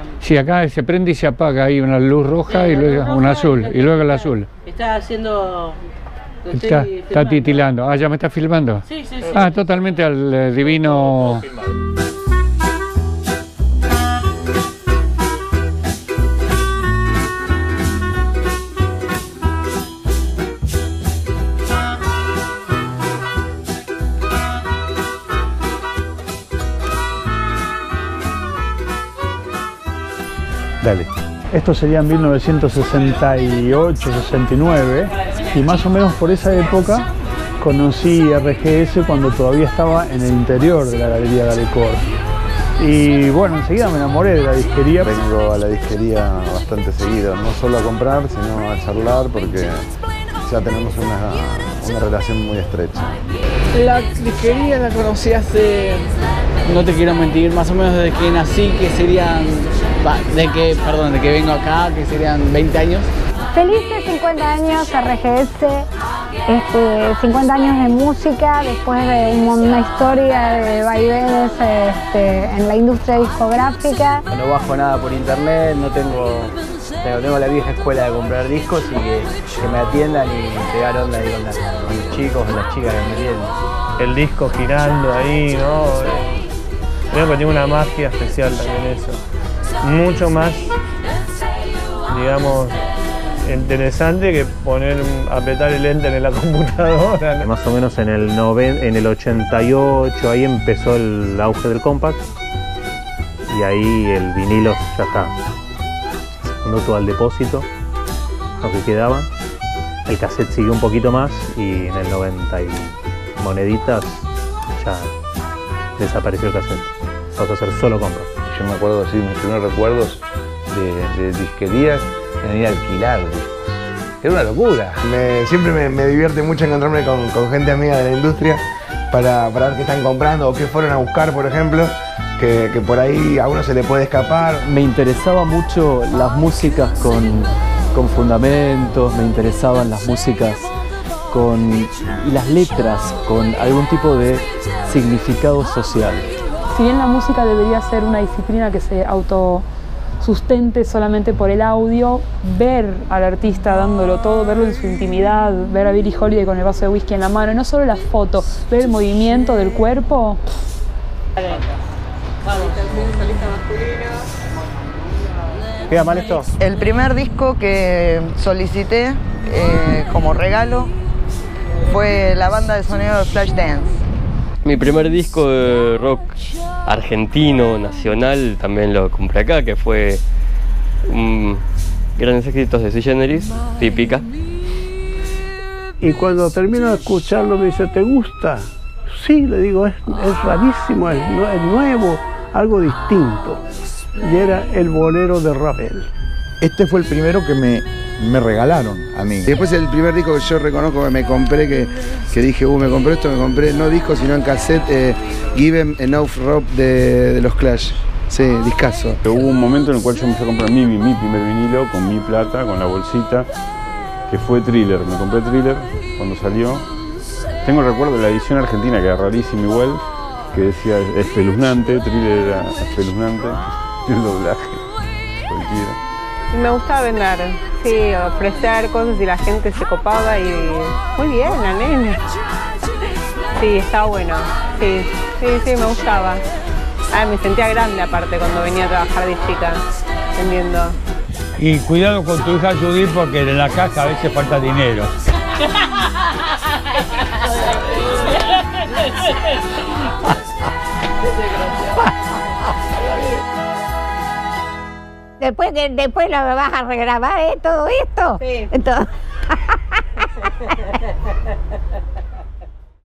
Sí, acá se prende y se apaga, hay una luz roja y luego una azul, y luego la azul. Está haciendo... Está titilando. Ah, ¿ya me está filmando? Sí, sí, sí. Ah, totalmente al divino... Dale. Esto sería en 1968, 69, y más o menos por esa época conocí RGS cuando todavía estaba en el interior de la Galería Galecor. Y bueno, enseguida me enamoré de la disquería. Vengo a la disquería bastante seguido, no solo a comprar, sino a charlar, porque ya tenemos una relación muy estrecha. La disquería la conocí hace, no te quiero mentir, más o menos desde que nací, que serían, de que vengo acá, que serían 20 años. Felices 50 años RGS, 50 años de música, después de una historia de vaivenes en la industria discográfica. No bajo nada por internet, tengo la vieja escuela de comprar discos y que me atiendan y pegar onda ahí con los chicos, con las chicas que me atienden. El disco girando ahí, ¿no? Creo que tiene una magia especial también eso. Mucho más, digamos, interesante que apretar el enter en la computadora, ¿no? Más o menos en el 88, ahí empezó el auge del compact y ahí el vinilo ya está. Mandó todo al depósito, lo que quedaba. El cassette siguió un poquito más y en el 90 y moneditas ya desapareció el cassette. Vamos a hacer solo compra. Yo me acuerdo de mis primeros recuerdos de disquerías, de ir a alquilar discos. Era una locura. Siempre me divierte mucho encontrarme con gente amiga de la industria para ver qué están comprando o qué fueron a buscar, por ejemplo, que por ahí a uno se le puede escapar. Me interesaba mucho las músicas con fundamentos, me interesaban las músicas y las letras con algún tipo de significado social. Si bien la música debería ser una disciplina que se autosustente solamente por el audio, ver al artista dándolo todo, verlo en su intimidad, ver a Billie Holiday con el vaso de whisky en la mano, y no solo la foto, ver el movimiento del cuerpo. ¿Queda mal esto? El primer disco que solicité como regalo fue la banda de sonido de Flashdance. Mi primer disco de rock argentino, nacional, también lo compré acá, que fue Grandes Éxitos de Sui Generis, Típica. Y cuando termino de escucharlo me dice, ¿te gusta? Sí, le digo, es rarísimo, es nuevo, algo distinto. Y era el bolero de Ravel. Este fue el primero que me regalaron a mí. Después el primer disco que yo reconozco que me compré, que dije, me compré esto, me compré no disco, sino en cassette, Given Enough Rope de los Clash. Sí, discazo. Hubo un momento en el cual yo me fui a comprar mi primer vinilo con mi plata, con la bolsita, que fue Thriller. Me compré Thriller cuando salió. Tengo el recuerdo de la edición argentina, que era rarísima igual, que decía espeluznante, Thriller era espeluznante, el doblaje, cualquiera. Me gustaba vender, sí, ofrecer cosas y la gente se copaba y muy bien, la nena. Sí, estaba bueno, sí, me gustaba. Me sentía grande aparte cuando venía a trabajar de chica, vendiendo. Y cuidado con tu hija Judith porque en la caja a veces falta dinero. Después lo vas a regrabar, todo esto. Sí. Entonces...